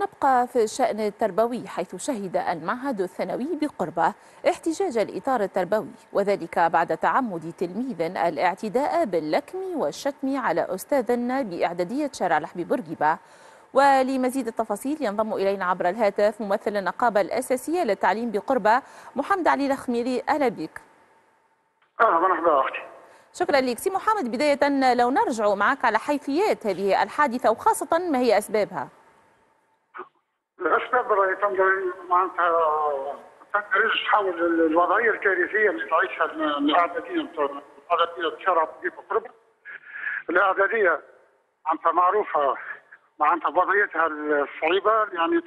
ونبقى في الشأن التربوي، حيث شهد المعهد الثانوي بقربة احتجاج الإطار التربوي، وذلك بعد تعمد تلميذ الاعتداء باللكم والشتم على أستاذ بإعدادية شارع لحبي بورقيبة. ولمزيد التفاصيل ينضم إلينا عبر الهاتف ممثل النقابة الأساسية للتعليم بقربة محمد علي الخميري. أهلا بك. مرحبا أختي. شكرا لك سي محمد. بداية لو نرجع معك على حيثيات هذه الحادثة وخاصة ما هي أسبابها؟ الأسباب معناتها تدريس حول الوضعية الكارثية اللي تعيشها الإعدادية شارع بقربة. الإعدادية معناتها معروفة معناتها بوضعيتها الصعيبة، يعني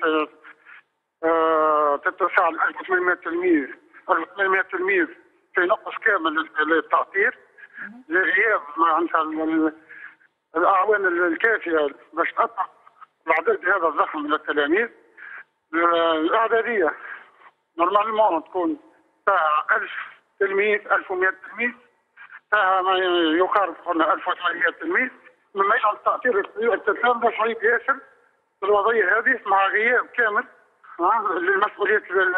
تتسع 1800 تلميذ 1800 تلميذ في نقص كامل للتعطير لغياب معناتها الأعوان الكافية باش تقطع العدد هذا الضخم من التلاميذ. الإعدادية نورمالمون تكون فيها 1000 تلميذ 1100 تلميذ، فيها ما يقارب 1800 تلميذ، مما يجعل التأثير التلاميذ صعيب ياسر في الوضعية هذه مع غياب كامل للمسؤولية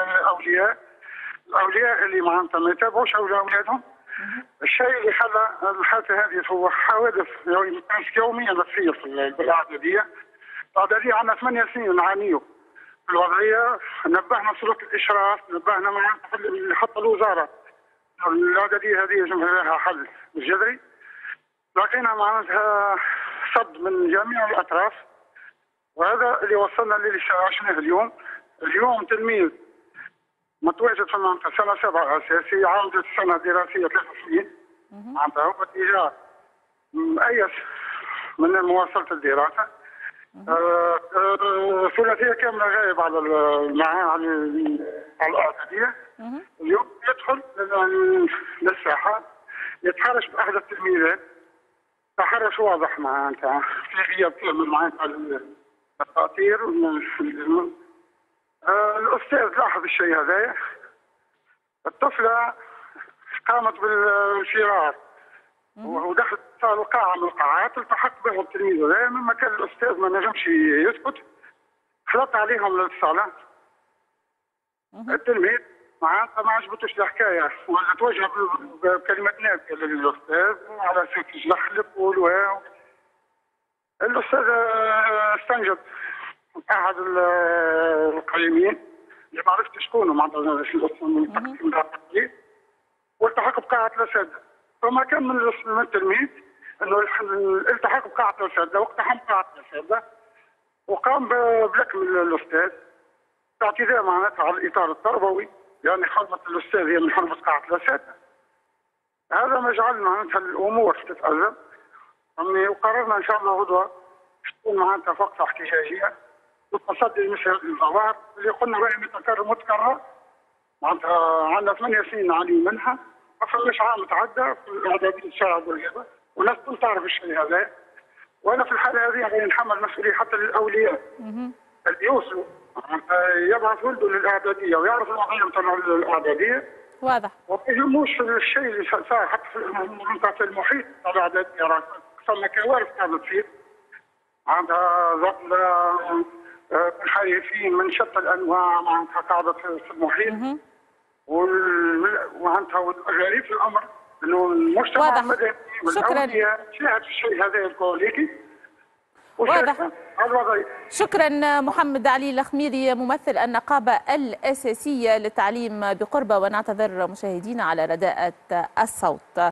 الأولياء اللي معناتها ما يتابعوش أولادهم. الشيء اللي خلى الحادثة هذه هو حوادث يوميا تصير في الإعدادية. الإعدادية عندنا 8 سنين نعانيوا في الوضعية. نبهنا سلوك الإشراف، نبهنا معناتها حتى الوزارة الإعدادية هذه يجب لها حل جذري. لقينا معناتها صد من جميع الأطراف، وهذا اللي وصلنا للي عشناه اليوم. اليوم تلميذ متواجد في المنطقة سنة 7 أساسي، عودة السنة الدراسية 3 سنين، معناتها هو اتجاه مؤيس من مواصلة الدراسة. ثلاثية كاملة غايب على الإعدادية. اليوم يدخل للساحة يتحرش بأحد التلميذات، تحرش واضح معناتها في غياب كامل معناتها التأثير. الأستاذ لاحظ الشيء هذا. الطفلة قامت بالشرار ودخلت قاعة من القاعات، التحق بها التلميذ هذا. مما كان الأستاذ ما نجمش يسكت، خلط عليهم للصالة. التلميذ معناتها ما عجبتوش الحكاية، ولا توجه بكلمة نابية للأستاذ على أساس يجلح قولوا. الأستاذ استنجد أحد القائمين اللي ما عرفت شكونه معناتها والتحق بقاعة الأساتذة. فما كان من التلميذ انه الالتحق بقاعة الأساتذة واقتحم قاعة الأساتذة وقام بلكم الأستاذ باعتداء معناتها على الإطار التربوي، يعني حرمة الأستاذ هي من حرمة قاعة الأساتذة. هذا ما جعل معناتها الأمور تتأزم. وقررنا إن شاء الله غدوة تكون معناتها وقفة احتجاجية وتصدي مثل الظواهر اللي قلنا رأي متكرر معناتها عندنا 8 سنين نعاني منها. ما فماش عام تعدى في الإعدادية شارع بورقيبة والناس كل تعرف الشيء هذا. وأنا في الحالة هذه غادي نحمل مسؤولية حتى للأولياء اللي يوصلوا يبعث ولده للإعدادية ويعرف الوضعية نتاع الإعدادية. واضح. وما يهموش الشيء اللي صار حتى في المحيط تاع الإعدادية. ثم كوارث قاعدة تصير عندها ظل منحرفين من شتى الانواع معناتها قاعده في المحيط. ومعناتها الغريب في الامر انه المجتمع المدني والاولياء شاهد في الشيء هذا الكوليكي. واضح. شكرا محمد علي الخميري ممثل النقابه الاساسيه للتعليم بقربة، ونعتذر مشاهدينا على رداءة الصوت.